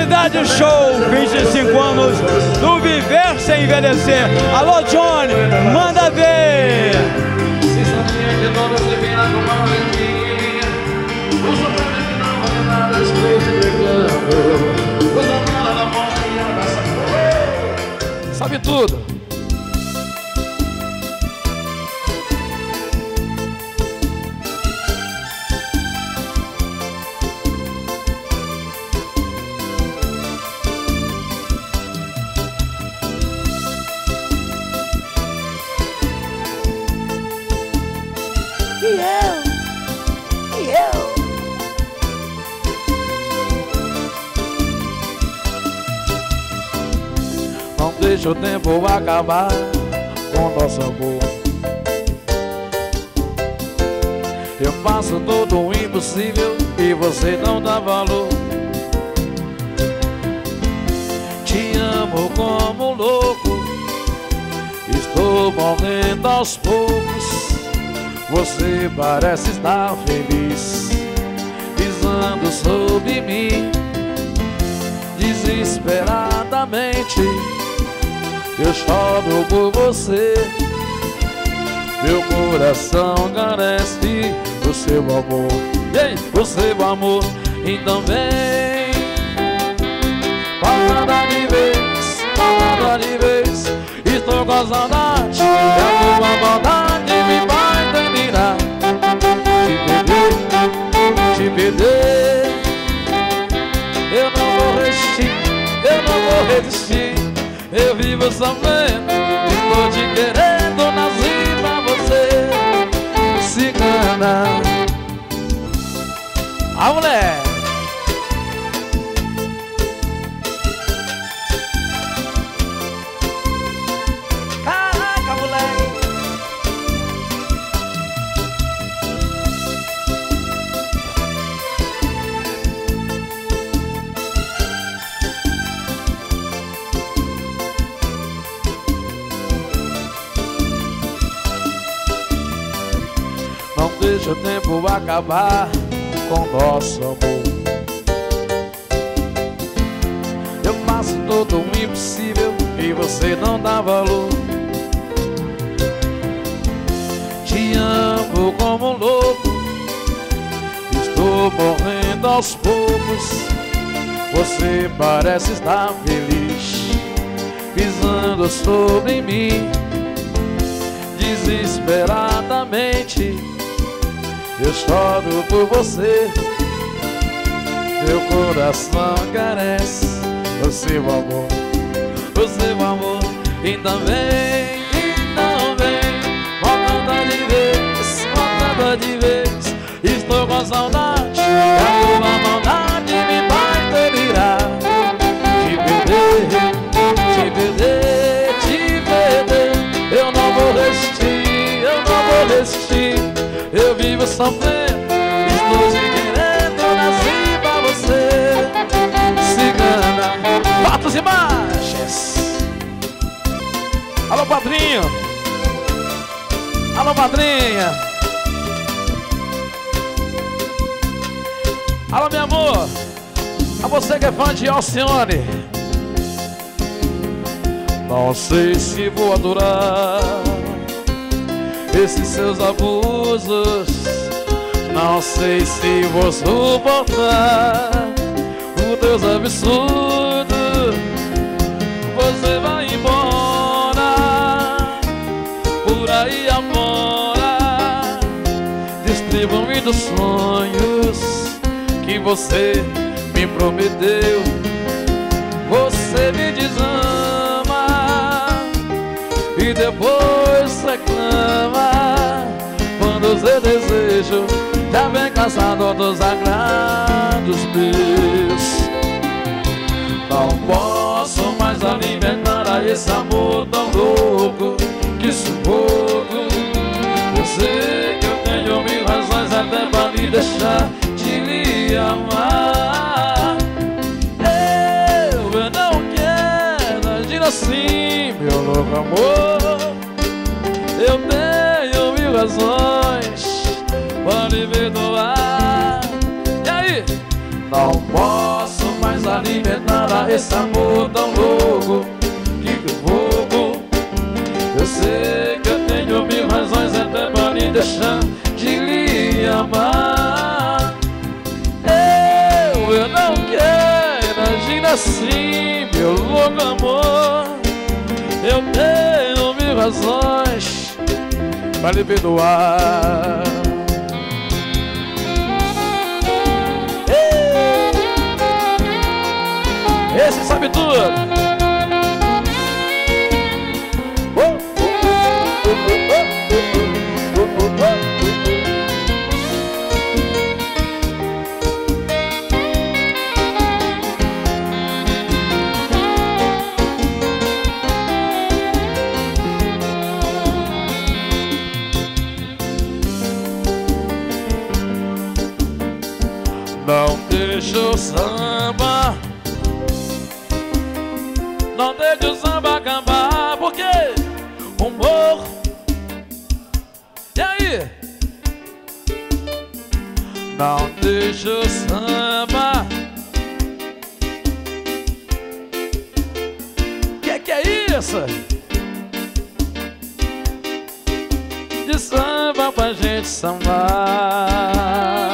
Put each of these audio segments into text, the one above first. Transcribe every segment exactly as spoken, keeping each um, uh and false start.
Cidade Show, vinte e cinco anos do Viver Sem Envelhecer. Alô, Johnny, manda ver! Sabe tudo. E eu, e eu. Não deixa o tempo acabar com nosso amor. Eu faço todo o impossível e você não dá valor. Te amo como um louco, estou morrendo aos poucos. Você parece estar feliz, pisando sobre mim. Desesperadamente eu choro por você. Meu coração carece do seu amor. Ei, o seu amor. Então vem, volta de vez, volta de vez. Estou com saudade, e a tua vontade me vai terminar. Te perder, te perder. Eu não vou resistir, eu não vou resistir. Eu vivo sofrendo, estou te querendo, nasci pra você, cigana. A mulher. Caraca, moleque. Não deixa o tempo acabar com nosso amor. Eu faço todo o impossível e você não dá valor. Te amo como um louco, estou morrendo aos poucos. Você parece estar feliz, pisando sobre mim. Desesperadamente eu choro por você. Meu coração carece o seu amor, o seu amor. Então vem, então vem, volta de vez, volta de vez. Estou com saudade, e a tua maldade me vai terminar. Te perder, te perder, te perder. Eu não vou resistir, eu não vou resistir. Eu vivo sofrendo, estou te querendo, nasci pra você, cigana. Fatos e marchas. Alô, padrinho. Alô, madrinha. Alô, meu amor. A você que é fã de Alcione. Não sei se vou adorar esses seus abusos. Não sei se vou suportar os teus absurdos. Você vai embora por aí afora, distribuindo sonhos que você me prometeu. Você me desama e depois reclama quando o seu desejo já vem caçado dos agrados meus. Não posso mais alimentar a esse amor tão louco que sufoco. Eu sei que eu tenho mil razões até pra me deixar de lhe amar. Eu não quero agir assim, meu louco amor. Eu tenho mil razões pra lhe perdoar. E aí? Não posso mais Vamos alimentar esse amor tão louco que fogo. Eu sei que eu tenho mil razões até pra me deixar de lhe amar. Eu, eu não quero agir assim, meu louco amor. Eu tenho mil razões pra lhe perdoar. Esse sabe tudo. Não deixa o samba, não deixa o samba acabar, porque humor. E aí? Não deixa o samba. Que que é isso? De samba pra gente sambar.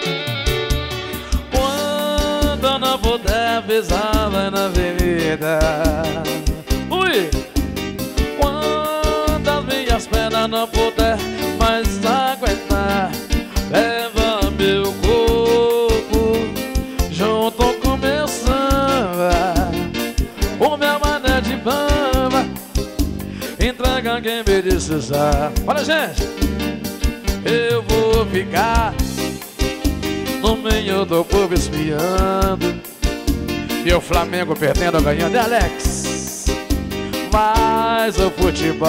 Não puder pisar lá na avenida. Ui! Quando as minhas pernas não puder mais aguentar, leva meu corpo junto com meu samba. O meu mané de bamba entrega quem me precisar. Olha, gente, eu vou ficar no meio do povo espiando, e o Flamengo perdendo, ganhando. É Alex, mas o futebol.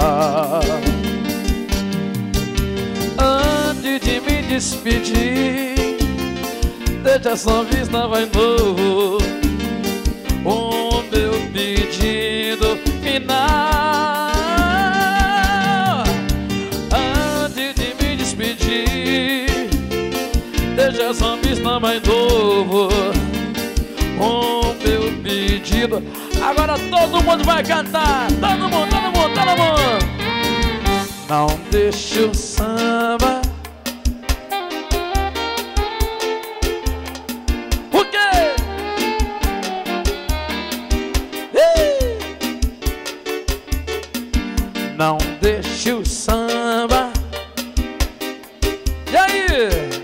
Antes de me despedir, deixa essa vista vai novo, o meu pedido final. Antes de me despedir, deixa essa vista mais novo, o meu pedido. Agora todo mundo vai cantar. Todo mundo, todo mundo, todo mundo. Não deixe o samba. O quê? Ih! Não deixe o samba. E aí?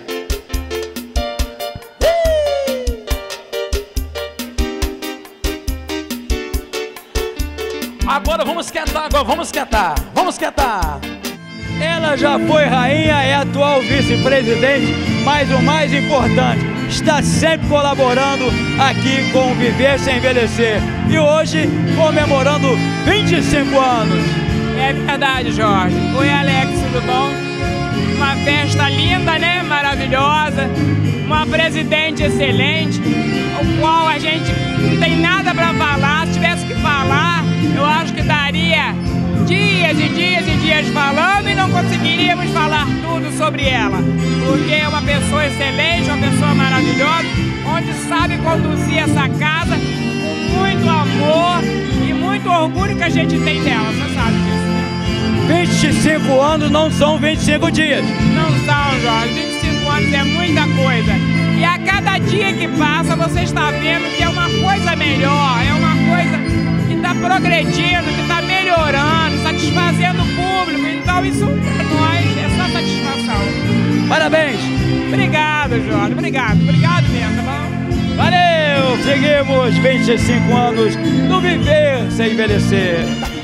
Agora vamos esquentar, agora vamos esquentar, vamos esquentar. Ela já foi rainha, é atual vice-presidente, mas o mais importante, está sempre colaborando aqui com o Viver Sem Envelhecer. E hoje, comemorando vinte e cinco anos. É verdade, Jorge. Oi, Alex, tudo bom? Uma festa linda, né? Maravilhosa. Uma presidente excelente, o qual a gente não tem nada para falar. Se tivesse que falar, eu acho que daria dias e dias e dias falando e não conseguiríamos falar tudo sobre ela, porque é uma pessoa excelente, uma pessoa maravilhosa, onde sabe conduzir essa casa com muito amor e muito orgulho que a gente tem dela, você sabe disso, né? vinte e cinco anos não são vinte e cinco dias. Não são, Jorge. vinte e cinco anos é muita coisa. E a cada dia que passa, você está vendo que é uma coisa melhor, é uma coisa que está progredindo, que está melhorando, satisfazendo o público. Então isso para nós é só satisfação. Parabéns! Obrigado, Jorge. Obrigado. Obrigado mesmo, tá bom? Valeu! Seguimos vinte e cinco anos do Viver Sem Envelhecer.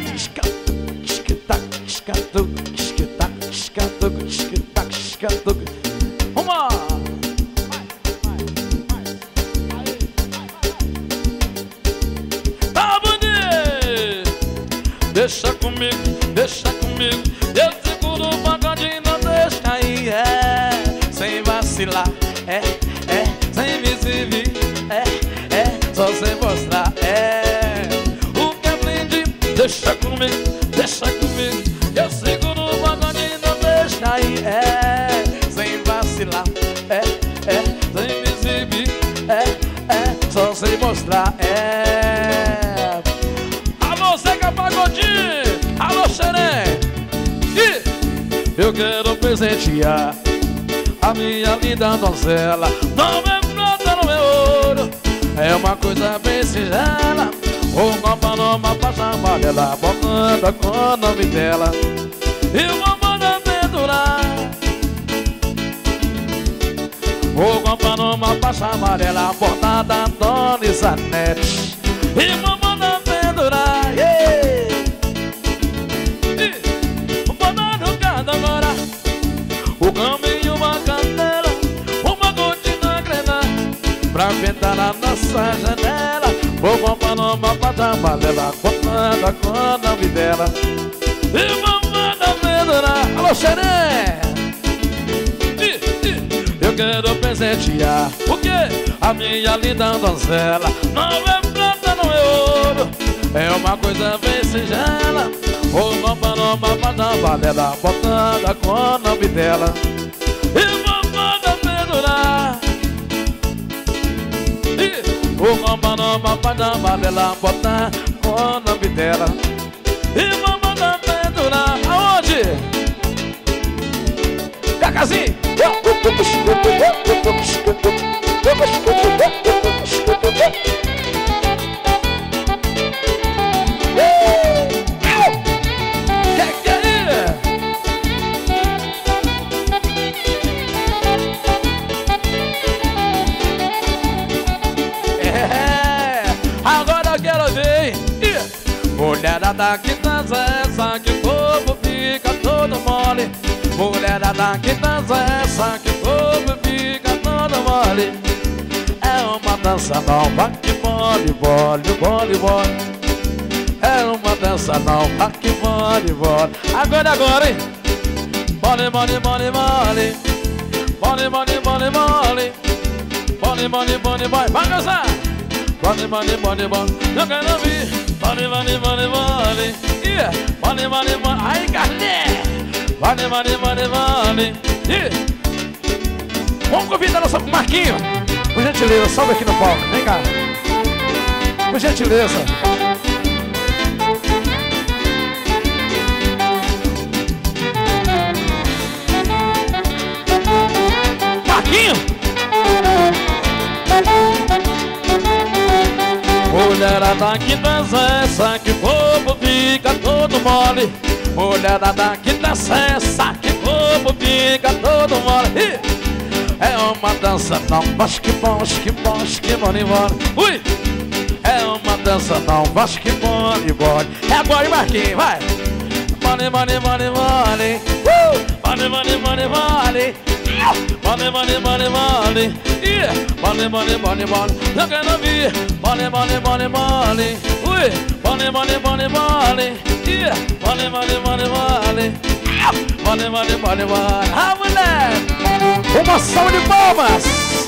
Vamos! Tá bonito! Deixa comigo, deixa comigo. Eu seguro o pagode e não deixa aí. É, sem vacilar. É, é, sem me servir. É, é, só sem mostrar. É, o que aprendi, deixa só sei mostrar. É. Alô, Zeca Pagodinho, alô, Xerém. E eu quero presentear a minha linda donzela. Não é prata, não é ouro, é uma coisa bem singela. Vou comprar numa faixa amarela, botando com o nome dela, e vou mandar pendurar. Vou comprar numa faixa amarela, bordada Dona Isanete, e vou mandar pendurar. Yeah. E vou mandar no carro agora o caminho, uma candela, uma gotinha grena, pra pintar na nossa janela. Vou comprar numa faixa amarela, bordada com o nome dela, e vou mandar pendurar. Alô, Xerém! Eu quero presentear o quê? A minha linda donzela. Não é prata, não é ouro, é uma coisa bem singela. Vou comprar numa faixa amarela, botada com o nome dela, e vou mandar pendurar. E vou comprar numa faixa amarela, botar com o nome dela, e vou mandar pendurar. Aonde? Cacazinho! Mulherada que dança essa que o corpo fica todo mole. Mulherada que dança essa que o corpo fica todo mole. É uma dança nova que mole, mole, mole, mole. É uma dança nova que mole, mole. Agora, agora, hein? Mole, mole, mole, mole. Mole, mole, mole, mole. Mole, mole, mole, mole. Vai dançar! Mole, mole, mole, mole. Eu quero ouvir. Mole, mole, mole, mole. Yeah. Mole, mole, mole. Aí, Carlinhos. Mole, mole, mole, mole. Yeah. Vamos convidar nosso Marquinho. Por gentileza, sobe aqui no palco. Vem cá. Por gentileza. Marquinho. Mulherada que dança essa que o corpo fica todo mole. Mulherada que dança essa que o corpo fica todo mole. É uma dança nova, que bom, que bom, que bom, embora. Ui! É uma dança nova, que bom, embora. É agora, Marquinhos, vai! Mole, mole, mole, mole. Uh! Mole, mole, mole, mole. Mole, mole, mole, mole. Yeah. Mole, mole, mole, mole. Eu quero ouvir. Mole, mole, mole, mole. Ui. Mole, mole, mole, mole. Yeah. Mole, mole, mole, mole. Mole, mole, mole, mole. Ah, mulher! Uma salva de palmas!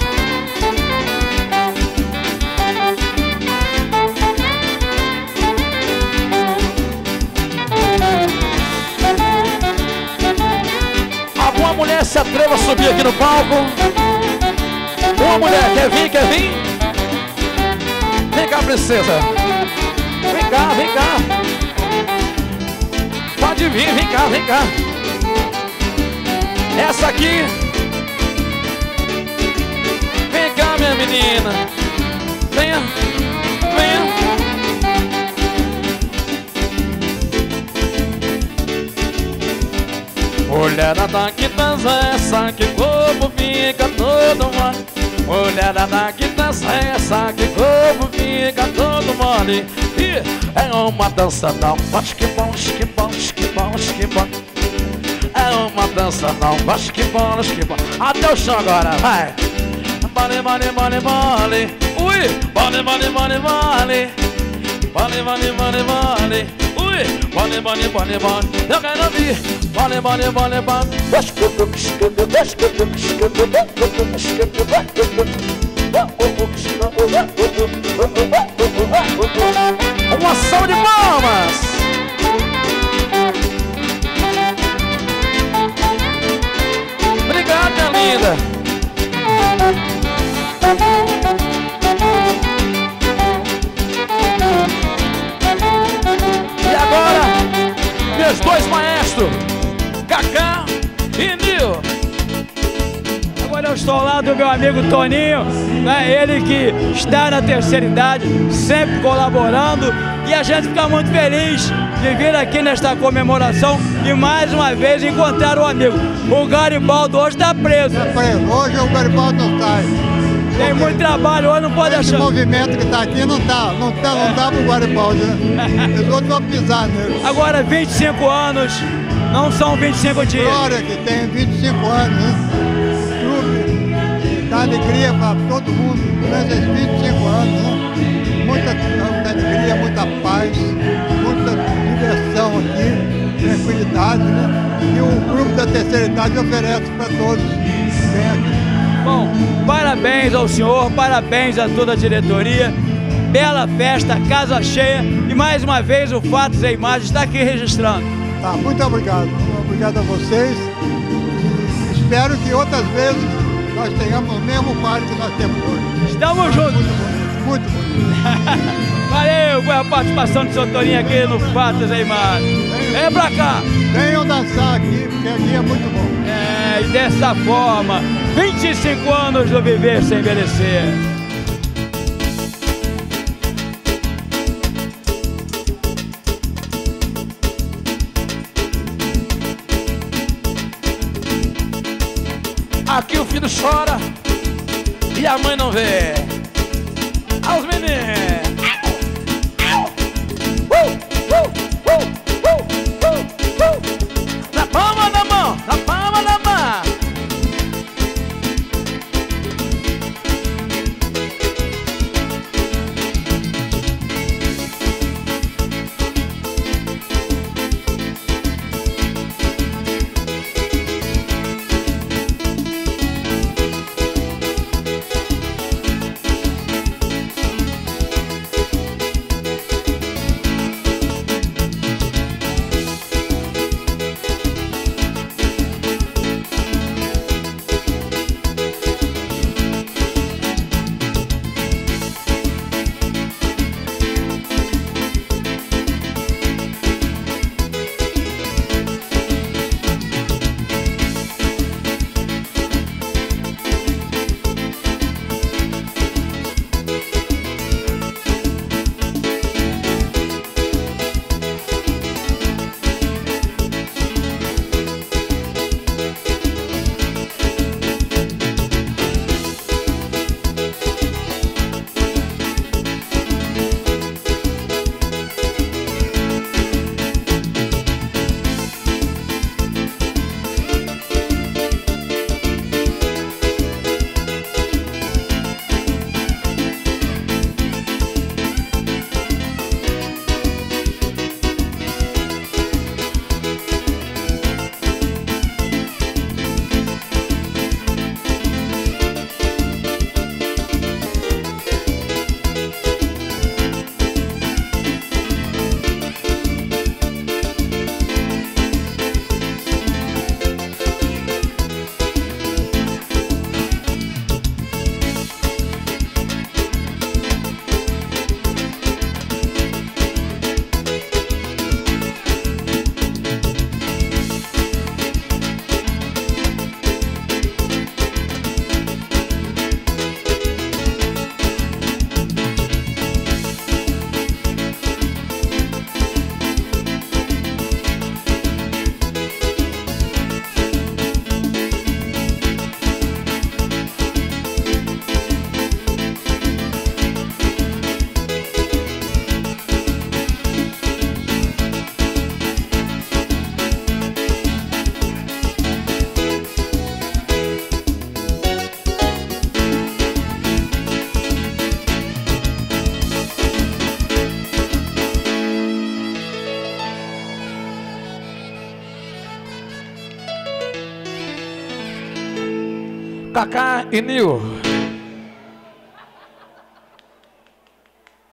Alguma mulher se atreva a subir aqui no palco? Uma mulher, quer vir, quer vir? Vem cá, princesa. Vem cá, vem cá. Pode vir, vem cá, vem cá. Essa aqui. Vem cá, minha menina. Venha, venha. Mulherada que dança essa que o corpo fica todo mole. Mulherada que dança essa que o corpo fica todo mole. E é uma dança não, acho que bom, acho que bom, acho que bom, acho que bom. É uma dança não, acho que bom, acho que bom. Até o chão agora, vai. Mole, mole, mole, mole. Ui, mole, mole, mole, mole. Mole, mole, mole, mole. Ui, mole, mole, mole, mole. Eu quero ouvir. Mole, mole, mole, mole. Uma salva de palmas. Obrigado, minha linda. Isso ao lado do meu amigo Toninho, né? Ele que está na terceira idade, sempre colaborando, e a gente fica muito feliz de vir aqui nesta comemoração e mais uma vez encontrar o amigo. O Garibaldo hoje está preso. Está preso. Hoje o Garibaldo não sai. Tem muito trabalho, hoje não pode Esse achar. movimento que está aqui não dá, não dá, não dá pro Garibaldo, né? Os outros vão pisar nele. Agora vinte e cinco anos, não são vinte e cinco dias. Glória que tem vinte e cinco anos, né? Clube, dá alegria para todo mundo durante esses vinte e cinco anos, né? Muita, muita alegria, muita paz, muita diversão aqui, tranquilidade, né? E o grupo da terceira idade oferece para todos que vêm aqui. Bom, parabéns ao senhor, parabéns a toda a diretoria, bela festa, casa cheia, e mais uma vez o Fatos e Imagens está aqui registrando. Tá, muito obrigado, obrigado a vocês, e espero que outras vezes nós tenhamos o mesmo quadro que nós temos hoje. Estamos juntos! Muito bonito, muito bonito. Valeu pela participação do seu Toninho aqui no Fatos e Imagens. Vem pra cá! Venham dançar aqui, porque aqui é muito bom. É, e dessa forma, vinte e cinco anos do Viver Sem Envelhecer. Aqui o filho chora e a mãe não vê. Aos meninos. Uh, uh, uh, uh, uh, uh. Na palma da mão, na palma da mão. Cacá e Nil.